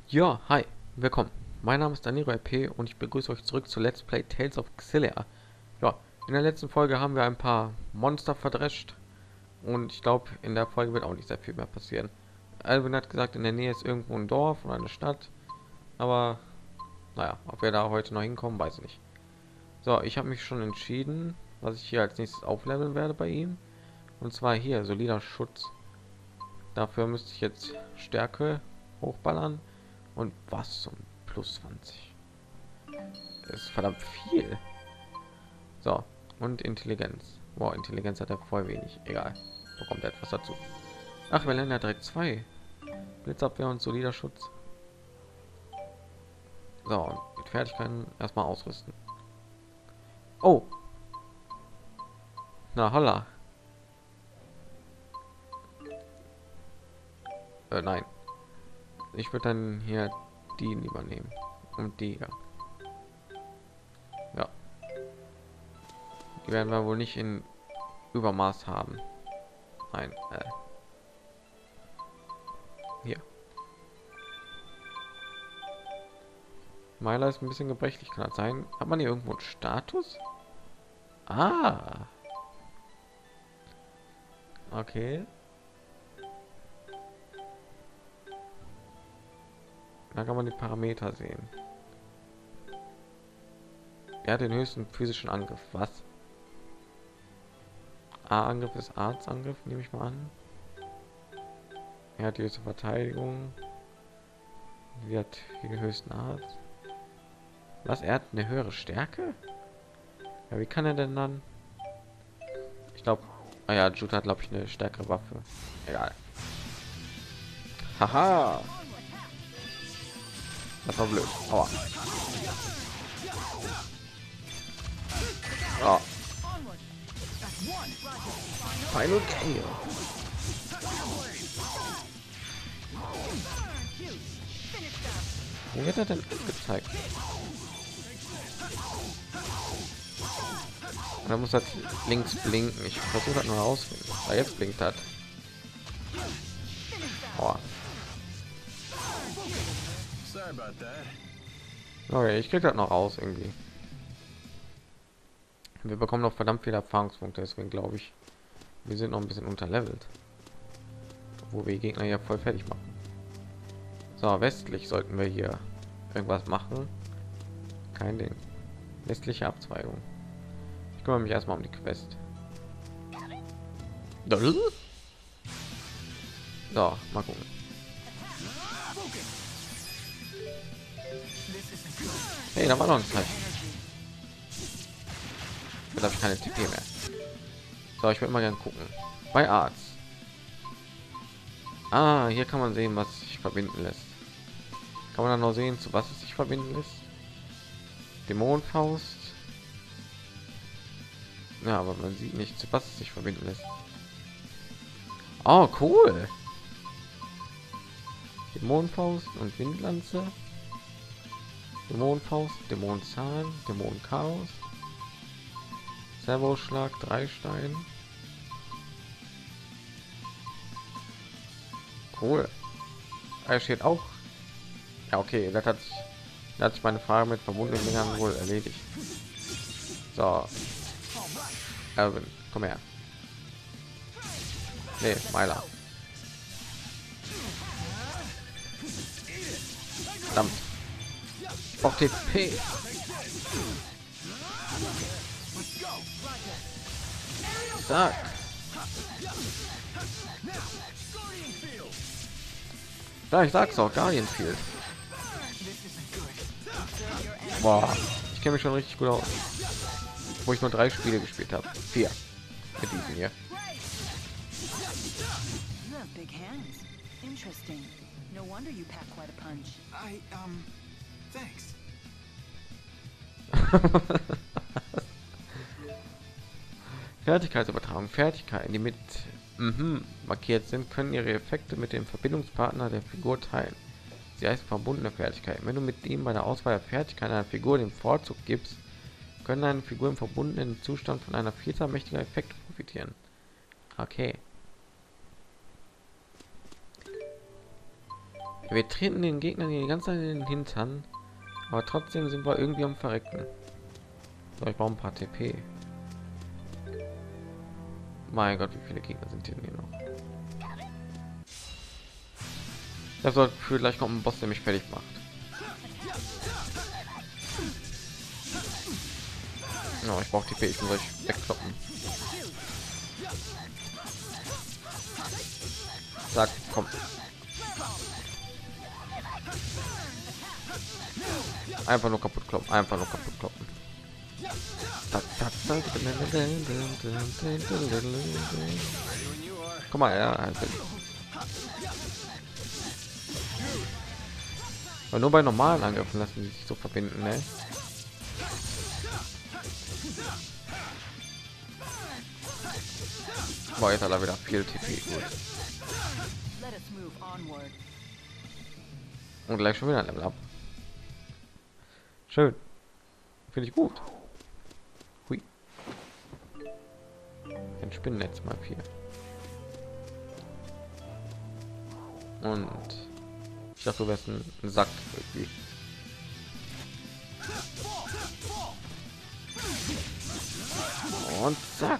Ja, hi, willkommen. Mein Name ist Danilo RP und ich begrüße euch zurück zu Let's Play Tales of Xillia. Ja, in der letzten Folge haben wir ein paar Monster verdrescht und ich glaube, in der Folge wird auch nicht sehr viel mehr passieren. Alvin hat gesagt, in der Nähe ist irgendwo ein Dorf oder eine Stadt, aber naja, ob wir da heute noch hinkommen, weiß ich nicht. So, ich habe mich schon entschieden, was ich hier als nächstes aufleveln werde bei ihm. Und zwar hier, solider Schutz. Dafür müsste ich jetzt Stärke hochballern und was zum plus 20. Das ist verdammt viel. So, und Intelligenz. Wow, Intelligenz hat er voll wenig. Egal. Bekommt er etwas dazu. Ach, wir lernen ja direkt zwei. Blitzabwehr und solider Schutz. So, und mit Fertigkeiten erstmal ausrüsten. Oh. Na holla. Nein. Ich würde dann hier die lieber nehmen. Und die, ja. Ja. Die werden wir wohl nicht in Übermaß haben. Nein. Hier. Myla ist ein bisschen gebrechlich, kann das sein? Hat man hier irgendwo einen Status? Ah. Okay. Da kann man die Parameter sehen. Er hat den höchsten physischen Angriff. Was? A-Angriff ist Arztangriff, nehme ich mal an. Er hat die höchste Verteidigung. Sie hat den höchsten Arzt. Was? Er hat eine höhere Stärke? Ja, wie kann er denn dann? Ich glaube, ja, Jude hat, glaube ich, eine stärkere Waffe. Egal. Haha. Das war blöd. Aua. Oh. Final Kill. Wo wird er denn gezeigt? Und dann muss das links blinken. Ich versuche das nur herausfinden. Jetzt blinkt hat. Oh. Okay, ich krieg das noch raus irgendwie. Wir bekommen noch verdammt viele Erfahrungspunkte, deswegen glaube ich, wir sind noch ein bisschen unterlevelt, wo wir die Gegner ja voll fertig machen. So, westlich sollten wir hier irgendwas machen. Kein Ding. Westliche Abzweigung. Ich kümmere mich erstmal um die Quest. So, mal gucken. Hey, da war noch ein Zeichen. Jetzt habe ich keine TP mehr. So, ich würde mal gerne gucken. Bei Arzt. Ah, hier kann man sehen, was sich verbinden lässt. Kann man dann noch sehen, zu was es sich verbinden lässt? Dämonenfaust. Ja, aber man sieht nicht, zu was es sich verbinden lässt. Oh, cool. Dämonenfaust und Windlanze. Dämonenfaust, Dämonenzahn, Dämonenchaos. Servoschlag, 3 Stein. Cool. Er steht auch. Ja, okay, das hat sich meine Frage mit verbundenen Dingern wohl erledigt. So. Alvin, komm her. Nee, Myla. Verdammt. Ich brauch TP. Sag. Ja, ich sag's auch, Guardian Field. Boah, ich kenne mich schon richtig gut aus. Wo ich nur 3 Spiele gespielt habe. 4. Mit diesem hier. Fertigkeitsübertragung. Fertigkeiten, die mit markiert sind, können ihre Effekte mit dem Verbindungspartner der Figur teilen. Sie heißt verbundene Fertigkeiten. Wenn du mit ihm bei der Auswahl der Fertigkeit einer Figur den Vorzug gibst, können eine Figur im verbundenen Zustand von einer Vielzahl mächtiger Effekte profitieren. Okay. Wir treten den Gegnern die ganze Zeit in den Hintern, aber trotzdem sind wir irgendwie am Verrecken. So, ich brauche ein paar TP. Mein Gott, wie viele Gegner sind hier noch? Das soll für gleich kommt ein Boss, der mich fertig macht. No, ich brauche TP, ich muss euch wegkloppen. Sag, komm. Einfach nur kaputt kloppen, einfach nur kaputt kloppen. Komm mal, ja. Aber nur bei normalen Angriffen lassen die sich so verbinden, ne? Boah, jetzt hat er wieder viel TP. Gut. Und gleich schon wieder ein Level ab. Schön. Finde ich gut. Hui. Ein Spinnennetz mal 4. Und ich dachte, du wärst ein Sack irgendwie. Und zack.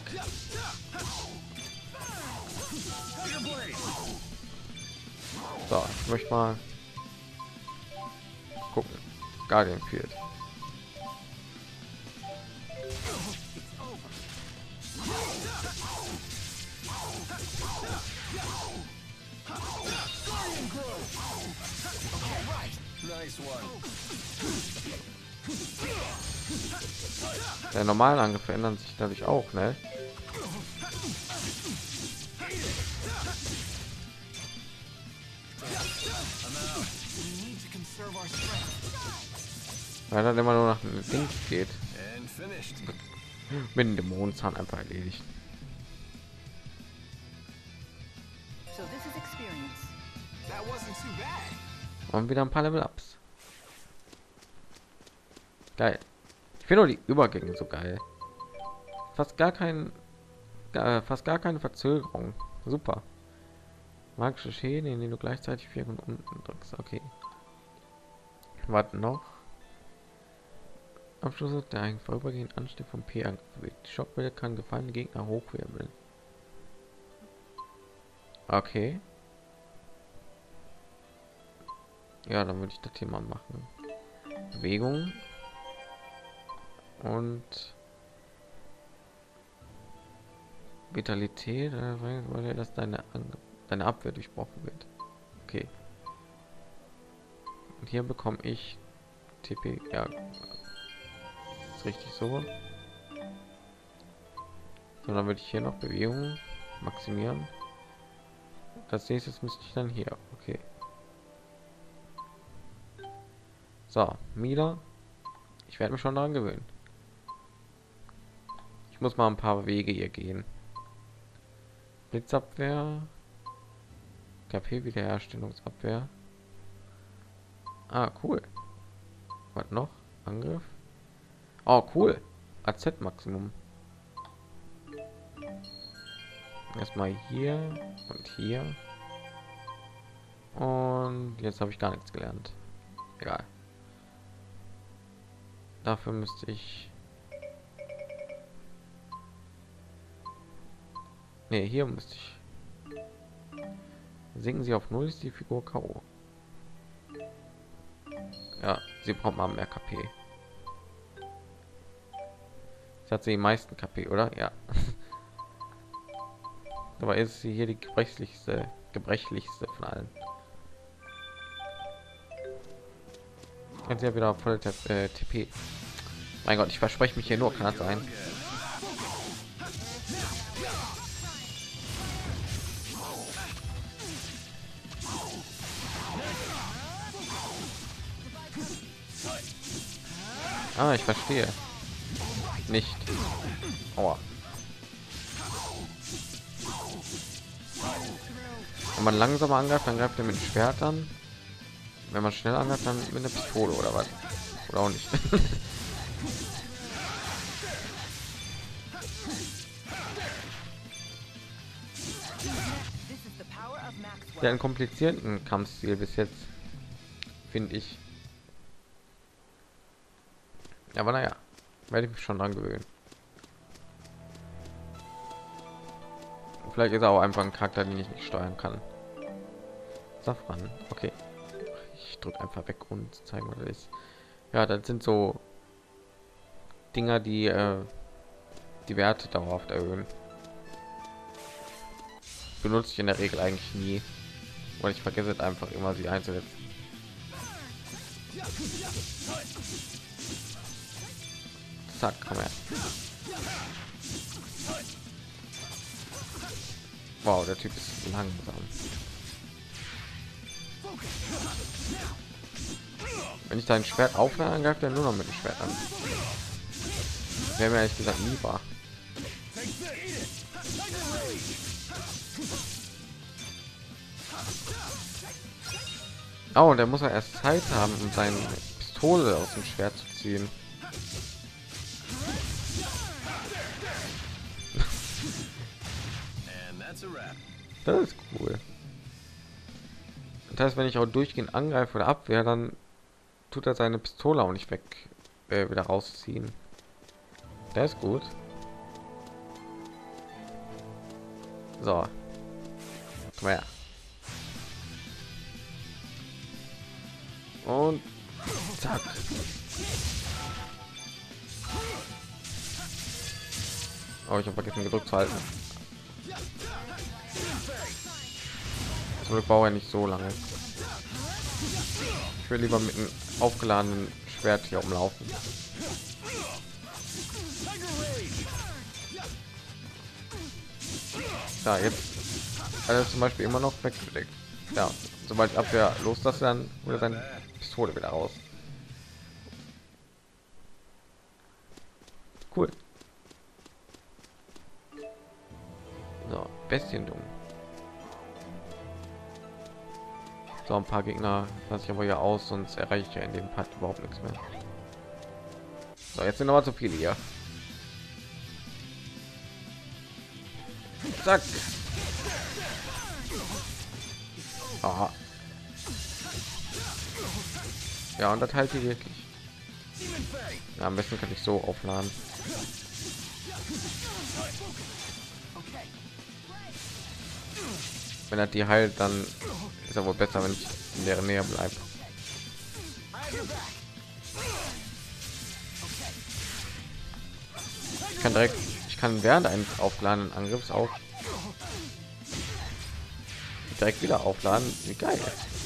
So, ich möchte mal gucken. Guardian Field. Der normalen Angriff verändern sich dadurch auch, ne? Weil dann immer nur nach dem Ding geht. Mit dem Dämonenzahn einfach erledigt. Und wieder ein paar Level-Ups. Geil. Ich finde nur die Übergänge so geil. Fast gar keine Verzögerung. Super. Magische Schäden, in denen du gleichzeitig 4 und unten drückst. Okay. Warten noch. Abschluss der eigentlich vorübergehend Anstieg vom P angewählt. Die Schockwelle kann gefallene Gegner hochwirbeln. Okay. Ja, dann würde ich das Thema machen. Bewegung und Vitalität, weil das deine Abwehr durchbrochen wird. Okay. Und hier bekomme ich TP. Ja, ist richtig so. So, dann würde ich hier noch Bewegung maximieren. Das nächste müsste ich dann hier. Okay. So, Mila. Ich werde mich schon daran gewöhnen. Ich muss mal ein paar Wege hier gehen. Blitzabwehr. KP Wiederherstellungsabwehr. Ah, cool. Was noch? Angriff. Oh, cool. AZ Maximum. Erstmal hier und hier. Und jetzt habe ich gar nichts gelernt. Egal. Dafür müsste ich... Ne, hier müsste ich... Sinken Sie auf 0 ist die Figur K.O. Ja, sie braucht mal mehr KP. Jetzt hat sie die meisten KP, oder? Ja. Dabei ist sie hier die gebrechlichste von allen. Jetzt ja wieder voll TP. Mein Gott, ich verspreche mich hier nur, kann das sein? Ah, ich verstehe. Nicht. Aua. Wenn man langsamer angreift, dann greift er mit dem Schwert an. Wenn man schnell angreift, dann mit einer Pistole oder was? Oder auch nicht. Der einen komplizierten Kampfstil bis jetzt. finde ich. Aber naja, werde ich mich schon dran gewöhnen. Vielleicht ist er auch einfach ein Charakter, den ich nicht steuern kann. Safran, okay. Ich drücke einfach weg und zeigen, was das ist. Ja, das sind so Dinger, die die Werte dauerhaft erhöhen. Benutze ich in der Regel eigentlich nie, weil ich vergesse es einfach immer, sie einzusetzen. Zack, komm her. Wow, der Typ ist langsam. Wenn ich dein Schwert aufhöre, dann greift er nur noch mit dem Schwert an. Wäre mir ehrlich gesagt nie wahr. Oh, der muss ja erst Zeit haben, um seine Pistole aus dem Schwert zu ziehen. Das ist cool. Das heißt, wenn ich auch durchgehend angreife oder abwehr, dann tut er seine Pistole auch nicht weg wieder rausziehen. Das ist gut. So. Komm her. Und zack. Oh, ich habe vergessen gedrückt zu halten. Das brauche ich nicht so lange. Ich will lieber mit einem aufgeladenen Schwert hier umlaufen. Da jetzt also zum Beispiel immer noch weggedeckt. Ja, sobald ich Abwehr loslasse, dann wieder seine Pistole wieder raus. Cool. So, Bestientum. So, ein paar Gegner lasse ich aber ja aus, sonst erreiche ich ja in dem Part überhaupt nichts mehr. So, jetzt sind aber zu viele hier. Zack. Aha. Ja, und das halt hier wirklich. Ja, am besten kann ich so aufladen. Wenn er die heilt, dann ist er wohl besser, wenn ich in deren Nähe bleibe. Ich kann während eines aufgeladenen Angriffs auch direkt wieder aufladen. Wie geil.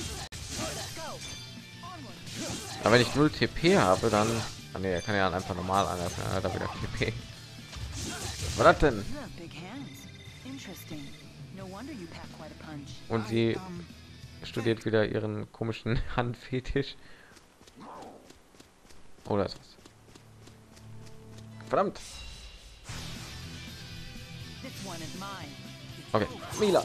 Aber wenn ich 0 TP habe, dann nee, er kann ja einfach normal angreifen, er hat da wieder TP. Was war das denn? Und sie studiert wieder ihren komischen Handfetisch. Oder ist was? Verdammt. Okay, Mila.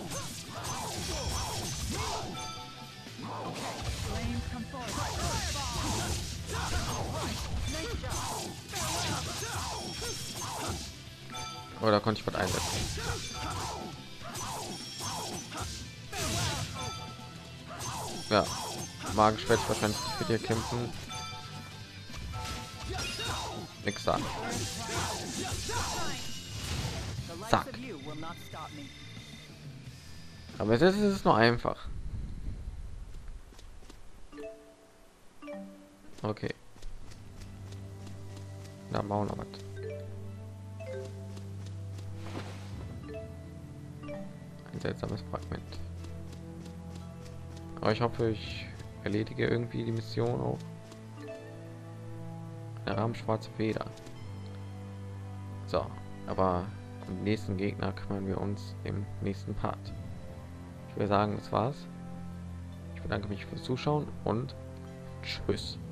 Oder konnte ich was einsetzen? Ja, Magenschwert wahrscheinlich für dir kämpfen. Nix da. Zack. Aber jetzt ist es nur einfach. Okay. Da bauen wir was. Ein seltsames Fragment. Aber ich hoffe, ich erledige irgendwie die Mission auch. Der Rahmen schwarze Feder. So, aber am nächsten Gegner kümmern wir uns im nächsten Part. Ich würde sagen, das war's. Ich bedanke mich fürs Zuschauen und tschüss.